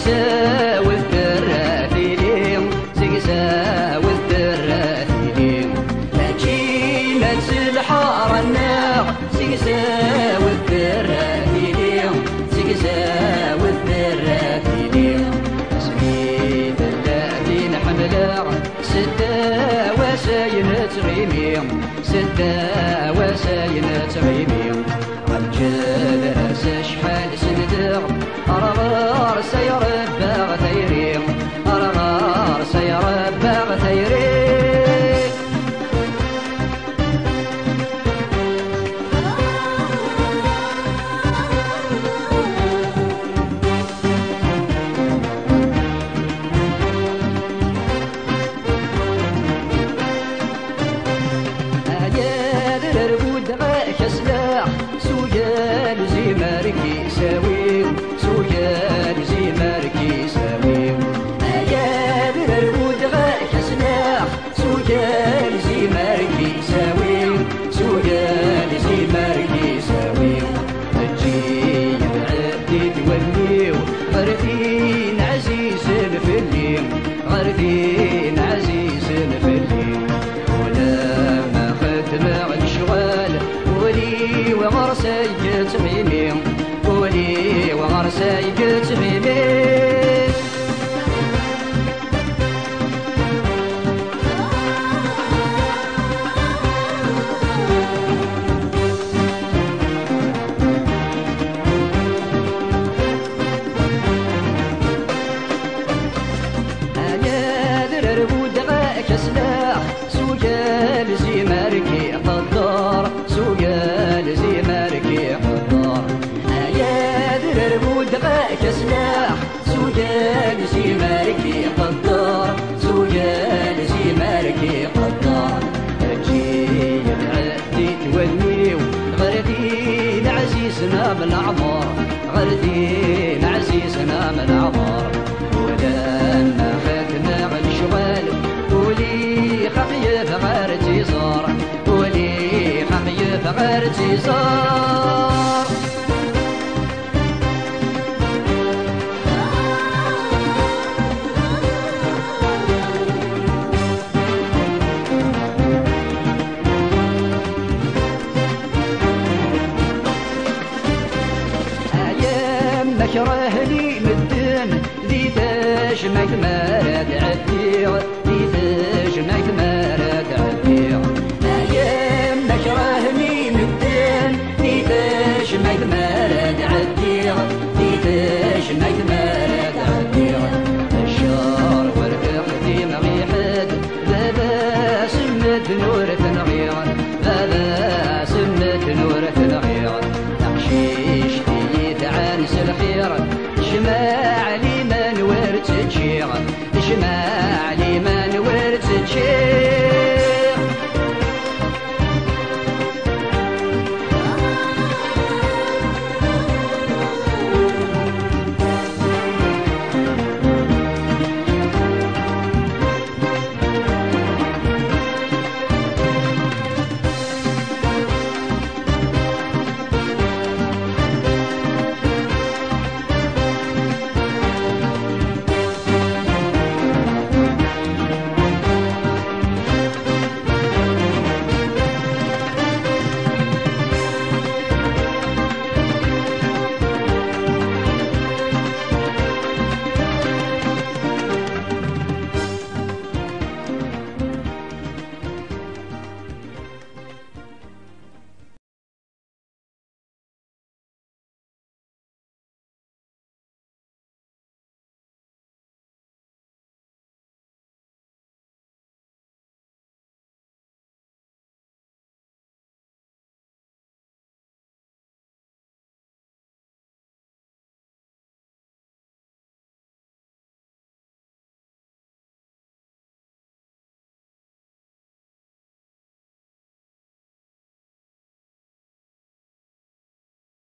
سيساوي الدرافيلي سيساوي الدرافيلي أجينا الحارة الناغ سيساوي الدرافيلي سيساوي الدرافيلي سميت الذين حملا سدا وساين تغيمي سدا وساين تغيمي عالجال راس شحال سندغ أرغار سيربى غثيري أرغار سيربى غثيري غردين عزيز في الليل غردين عزيز في الليل ولا ما خدم على الشغال ولي وغرسي تميمي ولي وغرسي تميمي كسلاح سودان زي ماركي قدار سودان زي ماركي قدار أجي العدي توليو غردين عزيزنا من عمر غردين عزيزنا من عمر ولما خدنا على الشغال ولي خفيف غير تيزار ولي خفيف غير تيزار كره لي مدن ذي باش ما